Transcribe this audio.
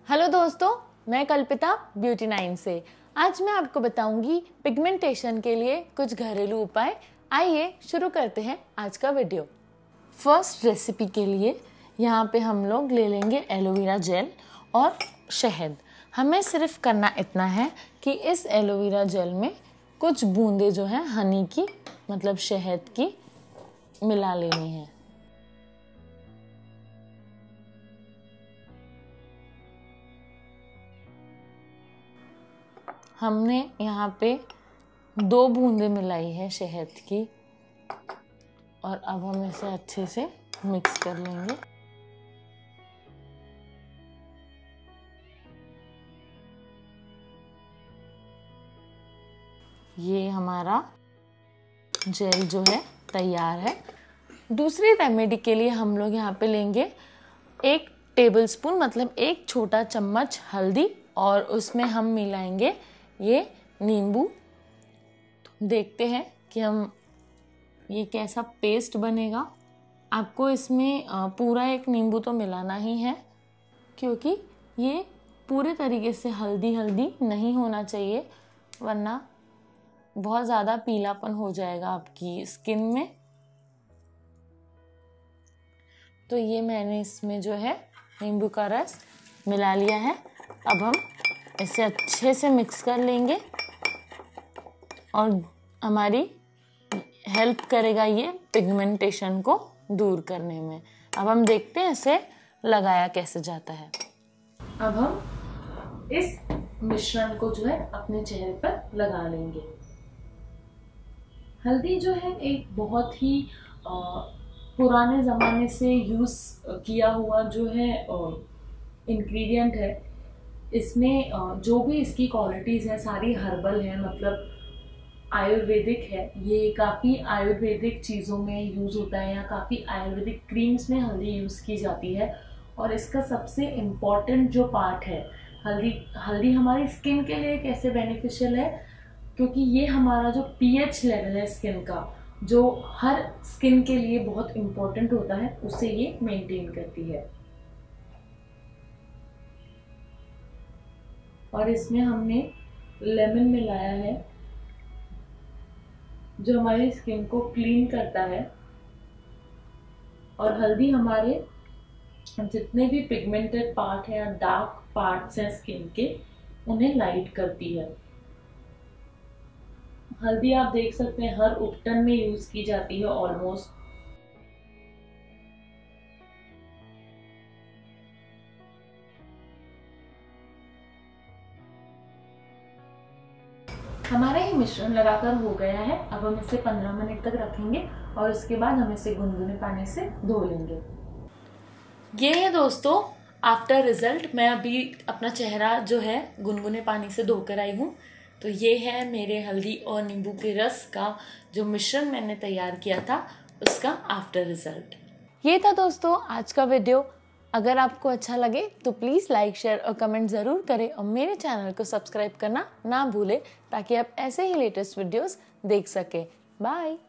Hello दोस्तों, मैं कल्पिता ब्यूटी 9 से। आज मैं आपको बताऊंगी पिगमेंटेशन के लिए कुछ घरेलू उपाय। आइए शुरू करते हैं आज का वीडियो। फर्स्ट रेसिपी के लिए यहाँ पे हम लोग ले लेंगे एलोवेरा जेल और शहद। हमें सिर्फ करना इतना है कि इस एलोवेरा जेल में कुछ बूंदे जो है हनी की मतलब शहद की मिला लेनी है। हमने यहाँ पे 2 बूंदें मिलाई है शहद की और अब हम इसे अच्छे से मिक्स कर लेंगे। ये हमारा जेल जो है तैयार है। दूसरी रेमेडी के लिए हम लोग यहाँ पे लेंगे 1 टेबलस्पून मतलब 1 छोटा चम्मच हल्दी और उसमें हम मिलाएंगे ये नींबू। तो देखते हैं कि हम ये कैसा पेस्ट बनेगा। आपको इसमें पूरा 1 नींबू तो मिलाना ही है क्योंकि ये पूरे तरीके से हल्दी नहीं होना चाहिए, वरना बहुत ज़्यादा पीलापन हो जाएगा आपकी स्किन में। तो ये मैंने इसमें जो है नींबू का रस मिला लिया है। अब हम इसे अच्छे से मिक्स कर लेंगे और हमारी हेल्प करेगा ये पिगमेंटेशन को दूर करने में। अब हम देखते हैं इसे लगाया कैसे जाता है। अब हम इस मिश्रण को जो है अपने चेहरे पर लगा लेंगे। हल्दी जो है एक बहुत ही पुराने ज़माने से यूज़ किया हुआ जो है इंग्रेडिएंट है। इसमें जो भी इसकी क्वालिटीज़ हैं सारी हर्बल हैं, मतलब आयुर्वेदिक है। ये काफ़ी आयुर्वेदिक चीज़ों में यूज़ होता है या काफ़ी आयुर्वेदिक क्रीम्स में हल्दी यूज़ की जाती है। और इसका सबसे इम्पॉर्टेंट जो पार्ट है हल्दी हमारी स्किन के लिए कैसे बेनिफिशियल है, क्योंकि ये हमारा जो पीएच लेवल है स्किन का, जो हर स्किन के लिए बहुत इम्पोर्टेंट होता है, उसे ये मेंटेन करती है। और इसमें हमने लेमन मिलाया है जो हमारी स्किन को क्लीन करता है। और हल्दी हमारे जितने भी पिगमेंटेड पार्ट हैं या डार्क पार्ट्स हैं स्किन के, उन्हें लाइट करती है। हल्दी आप देख सकते हैं हर उपटन में यूज की जाती है ऑलमोस्ट। हमारा ये मिश्रण लगाकर हो गया है। अब हम इसे 15 मिनट तक रखेंगे और उसके बाद हम इसे गुनगुने पानी से धो लेंगे। ये है दोस्तों आफ्टर रिजल्ट। मैं अभी अपना चेहरा जो है गुनगुने पानी से धोकर आई हूँ। तो ये है मेरे हल्दी और नींबू के रस का जो मिश्रण मैंने तैयार किया था, उसका आफ्टर रिजल्ट। ये था दोस्तों आज का वीडियो। अगर आपको अच्छा लगे तो प्लीज़ लाइक, शेयर और कमेंट ज़रूर करें और मेरे चैनल को सब्सक्राइब करना ना भूलें ताकि आप ऐसे ही लेटेस्ट वीडियोस देख सकें। बाय।